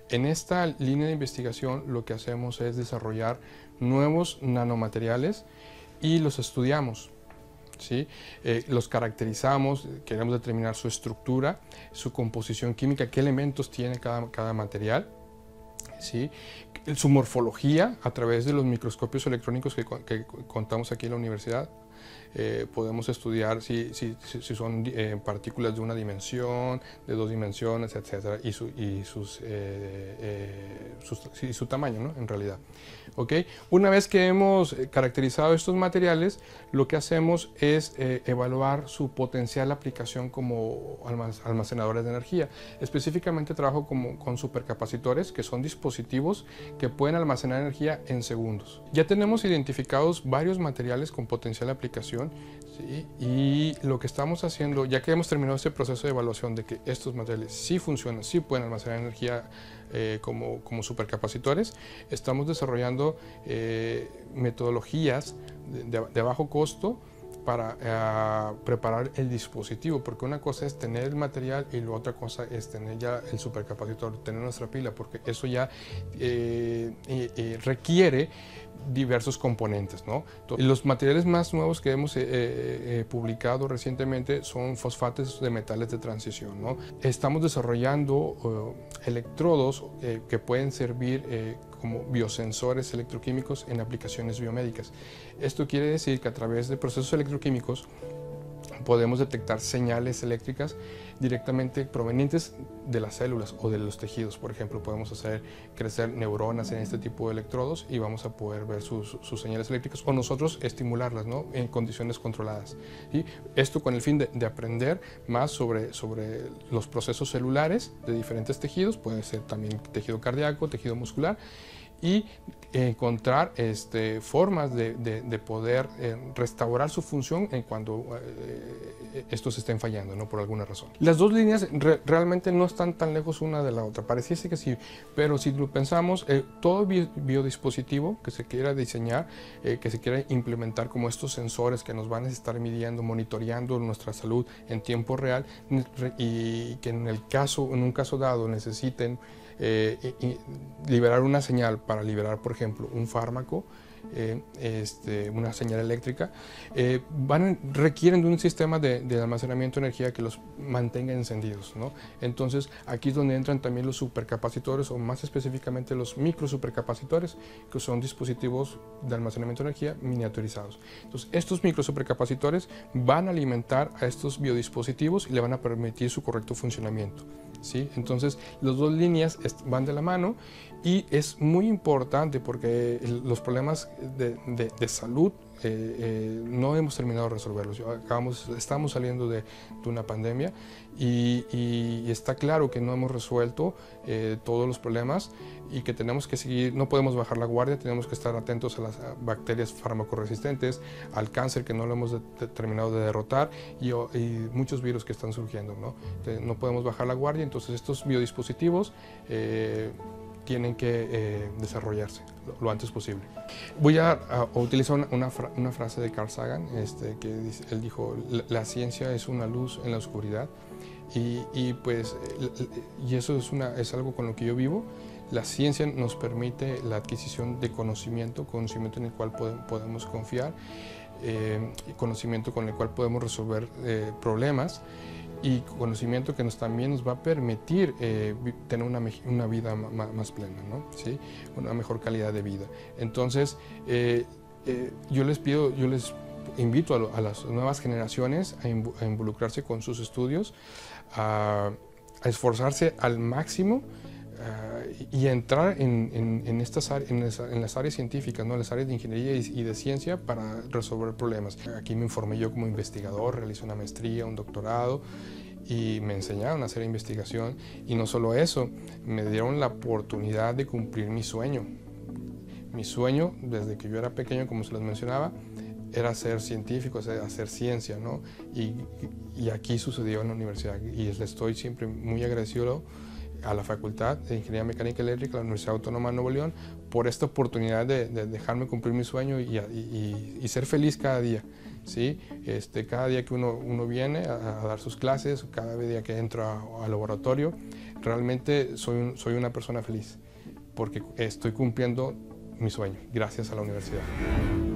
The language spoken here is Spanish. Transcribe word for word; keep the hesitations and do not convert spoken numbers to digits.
En esta línea de investigación lo que hacemos es desarrollar nuevos nanomateriales y los estudiamos. ¿Sí? Eh, los caracterizamos, queremos determinar su estructura, su composición química, qué elementos tiene cada, cada material, ¿sí? Su morfología a través de los microscopios electrónicos que, que contamos aquí en la universidad. Eh, podemos estudiar si, si, si son eh, partículas de una dimensión, de dos dimensiones, etcétera, y su, y sus, eh, eh, sus, y su tamaño, ¿no? En realidad. ¿Okay? Una vez que hemos caracterizado estos materiales, lo que hacemos es eh, evaluar su potencial aplicación como almacenadores de energía. Específicamente trabajo como, con supercapacitores, que son dispositivos que pueden almacenar energía en segundos. Ya tenemos identificados varios materiales con potencial de aplicación, ¿sí? Y lo que estamos haciendo, ya que hemos terminado este proceso de evaluación de que estos materiales sí funcionan, sí pueden almacenar energía eh, como, como supercapacitores, estamos desarrollando eh, metodologías de, de, de bajo costo para uh, preparar el dispositivo, porque una cosa es tener el material y la otra cosa es tener ya el supercapacitor, tener nuestra pila, porque eso ya eh, eh, eh, requiere diversos componentes, ¿no? Entonces, los materiales más nuevos que hemos eh, eh, publicado recientemente son fosfatos de metales de transición, ¿no? Estamos desarrollando uh, electrodos eh, que pueden servir eh, como biosensores electroquímicos en aplicaciones biomédicas. Esto quiere decir que a través de procesos electroquímicos podemos detectar señales eléctricas directamente provenientes de las células o de los tejidos. Por ejemplo, podemos hacer crecer neuronas en este tipo de electrodos y vamos a poder ver sus, sus señales eléctricas o nosotros estimularlas, ¿no? En condiciones controladas. ¿Sí? Esto con el fin de, de aprender más sobre, sobre los procesos celulares de diferentes tejidos, puede ser también tejido cardíaco, tejido muscular, y encontrar este, formas de, de, de poder eh, restaurar su función en cuando eh, estos estén fallando, ¿no? Por alguna razón. Las dos líneas re realmente no están tan lejos una de la otra, pareciese que sí, pero si lo pensamos, eh, todo bi biodispositivo que se quiera diseñar, eh, que se quiera implementar como estos sensores que nos van a estar midiendo, monitoreando nuestra salud en tiempo real y que en el caso, en un caso dado necesiten Eh, y, y liberar una señal para liberar, por ejemplo, un fármaco, eh, este, una señal eléctrica, eh, van, requieren de un sistema de, de almacenamiento de energía que los mantenga encendidos, ¿no? Entonces, aquí es donde entran también los supercapacitores, o más específicamente los microsupercapacitores, que son dispositivos de almacenamiento de energía miniaturizados. Entonces, estos microsupercapacitores van a alimentar a estos biodispositivos y le van a permitir su correcto funcionamiento, ¿sí? Entonces, las dos líneas van de la mano y es muy importante porque los problemas de, de, de salud eh, eh, no hemos terminado de resolverlos. Acabamos, estamos saliendo de, de una pandemia y, y, y está claro que no hemos resuelto eh, todos los problemas y que tenemos que seguir, no podemos bajar la guardia, tenemos que estar atentos a las bacterias farmacoresistentes, al cáncer que no lo hemos de, de, terminado de derrotar y, y muchos virus que están surgiendo, ¿no? Entonces, no podemos bajar la guardia, entonces estos biodispositivos eh, tienen que eh, desarrollarse lo, lo antes posible. Voy a, a utilizar una, una, fra, una frase de Carl Sagan, este, que dice, él dijo, la, la ciencia es una luz en la oscuridad y, y pues, y eso es, una, es algo con lo que yo vivo. La ciencia nos permite la adquisición de conocimiento, conocimiento en el cual podemos, podemos confiar, eh, conocimiento con el cual podemos resolver eh, problemas y conocimiento que nos, también nos va a permitir eh, tener una, una vida más, más plena, ¿no? ¿Sí? Una mejor calidad de vida. Entonces, eh, eh, yo les pido, yo les invito a, a las nuevas generaciones a, inv a involucrarse con sus estudios, a, a esforzarse al máximo Uh, y entrar en, en, en, estas, en, esa, en las áreas científicas, ¿no? Las áreas de ingeniería y, y de ciencia para resolver problemas. Aquí me informé yo como investigador, realicé una maestría, un doctorado y me enseñaron a hacer investigación y no solo eso, me dieron la oportunidad de cumplir mi sueño. Mi sueño, desde que yo era pequeño, como se les mencionaba, era ser científico, hacer ciencia, ¿no? Y, y aquí sucedió en la universidad y les estoy siempre muy agradecido a la Facultad de Ingeniería Mecánica y Eléctrica de la Universidad Autónoma de Nuevo León por esta oportunidad de, de dejarme cumplir mi sueño y, y, y ser feliz cada día. ¿sí? Este, cada día que uno, uno viene a, a dar sus clases, cada día que entro al laboratorio, realmente soy, un, soy una persona feliz porque estoy cumpliendo mi sueño gracias a la universidad.